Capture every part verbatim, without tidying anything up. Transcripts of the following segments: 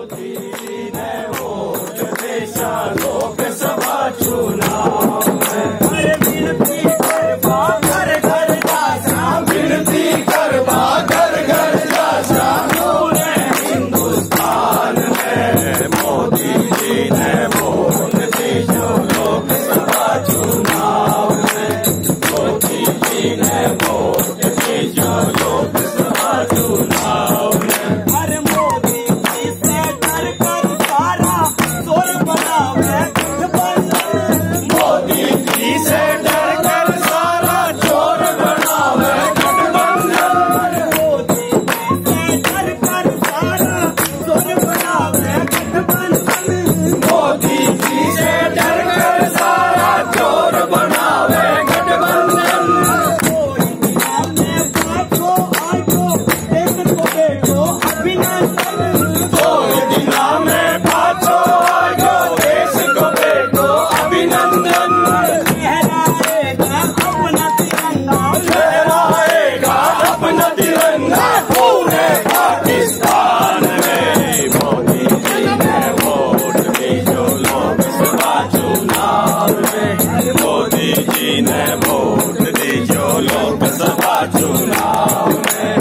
मोदी जी ने वोट देशा लोकसभा चुनाव में। अरे विनती करवा घर घर जाशा, विनती करवा घर घर जाशा, पूरे हिंदुस्तान में मोदी जी ने वोट देशा लोकसभा चुनाव में। मोदी जी ने वोट देशा लोकसभा चुनाव में। अरे मोदी जी से डर कर सारा जोर बनावे गठबंधन। मोदी जी से डर कर सारा जोर बनावे गठबंधन। मोदी जी से डर कर सारा जोर बनावे गठबंधन। मोदी जी से डर कर सारा जोर बनावे गठबंधन। कोई दिना में बाजो आजो देश को बेटो अभिनंदन। कोई दिना में बाजो आजो देश को बेटो अभिनंदन। लहराएगा अपना तिरंगा, लहराएगा अपना तिरंगा पूरे पाकिस्तान में। मोदी जी ने वोट दीजो लोकसभा चुनाव में। मोदी जी ने वोट दीजो लोकसभा चुनाव में।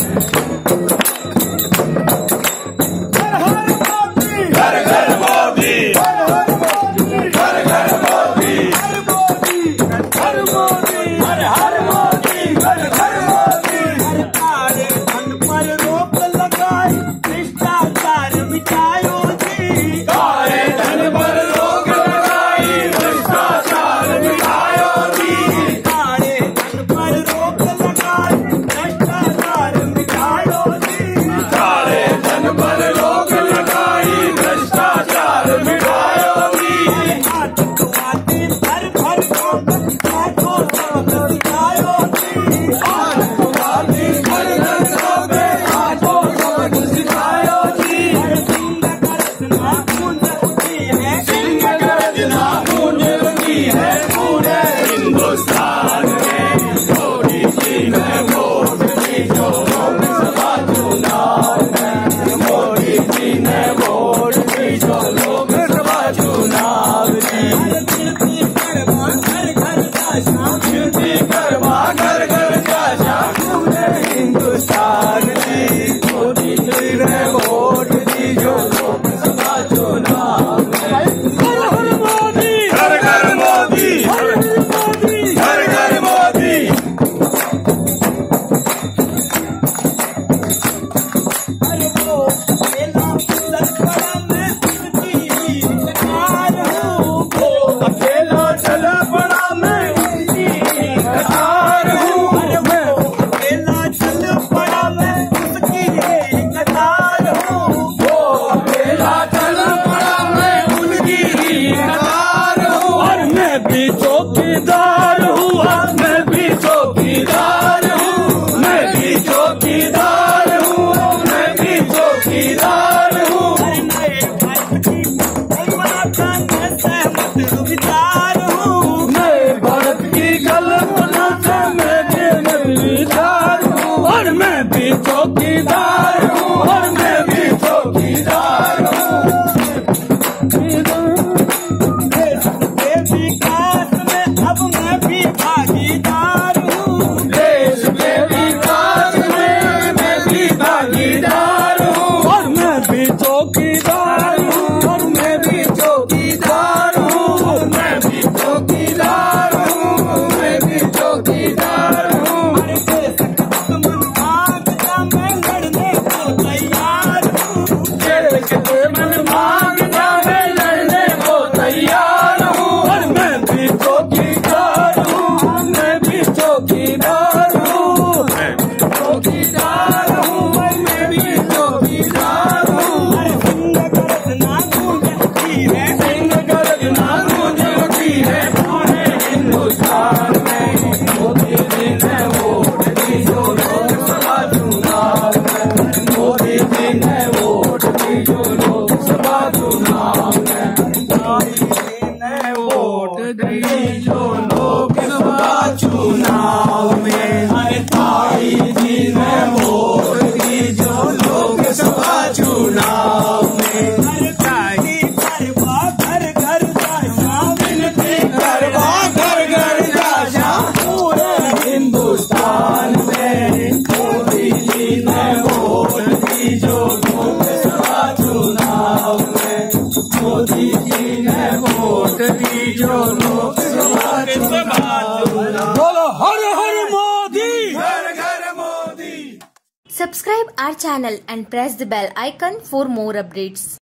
घर घर मोदी, घर घर मोदी, हर मोदी, हर मोदी, हर हर मोदी, घर घर मोदी। काले धन पर रोक लगाई भ्रष्टाचार मिटायो जी। काले धन पर रोक लगाई भ्रष्टाचार मिटायो जी। काले धन पर रोक लगाई भ्रष्टाचार मिटायो जी। काले धन पर रोक लगाई भ्रष्टाचार मिटायो जी। आतंकवादी भर भर कांग्रेस बैठो सबक सिखायो जी। आतंकवादी भर भर कांग्रेस बैठो सबक सिखायो जी। सिंह गर्जना गूंज उठी है, सिंह गर्जना गूंज उठी है पूरे हिंदुस्तान में। मोदी जी ने वोट दीजो लोकसभा चुनाव में। मोदी जी ने वोट दीजो लोकसभा चुनाव में। विनती करवा घर घर जाशा, विनती करवा घर घर जाशा पूरे हिंदुस्तान में। मोदी जी ने वोट दीजो लोकसभा चुनाव में। हर हर मोदी, घर घर मोदी, हर हर मोदी, घर घर मोदी। अरे वो अकेला चल पड़ा मैं उसकी ही कतार हूँ। वो अकेला चल पड़ा मैं उसकी ही कतार हूँ। अरे वो अकेला चल पड़ा मैं उसकी ही कतार हूँ। वो अकेला चल पड़ा मैं उनकी ही कतार हूँ। और मैं भी चौकीदार हूँ, और मैं भी चौकीदार हूँ। मैं भी चौकीदार हूँ, मैं भी चौकीदार हूँ। अरे नए भारत की कल्पना में सहमत विचार हूँ। नए भारत की कल्पना से मैं बेनज़ीर हूँ। और मैं भी चौकीदार हूँ, और मैं भी चौकीदार हूँ। देश के विकास में अब मैं भी भागीदार हूँ। देश के विकास में मैं भी भागीदार हूँ। और मैं भी चौकीदार हूँ, और मैं भी चौकीदार हूँ। और मैं भी चौकीदार हूँ, मैं भी चौकीदार हूँ। अरे देश का दुश्मन भाग जा, मैं लड़ने को तैयार हूँ। देश के दुश्मन भाग जा, मैं लड़ने को तैयार हूँ। और मैं भी चौकीदार हूँ, मैं भी चौकीदार हूँ। मैं भी चौकीदार हूँ, मैं भी चौकीदार हूँ। अरे सिंह गर्जना गूंज उठी है, सिंह गर्जना गूंज उठी है पूरे हिंदुस्तान में। मोदी जी ने वोट दीजो लोकसभा चुनाव में। मोदी जी ने वोट दीजो लोकसभा चुनाव में। मोदी जी ने वोट दीजो लोकसभा चुनाव में। अरे ताई जी ने वोट दी जो लोकसभा चुनाव में, मोदी जी ने वोट दी जो लोकसभा चुनाव। बोलो हर हर मोदी, घर घर Modi. Subscribe our channel and press the bell icon for more updates.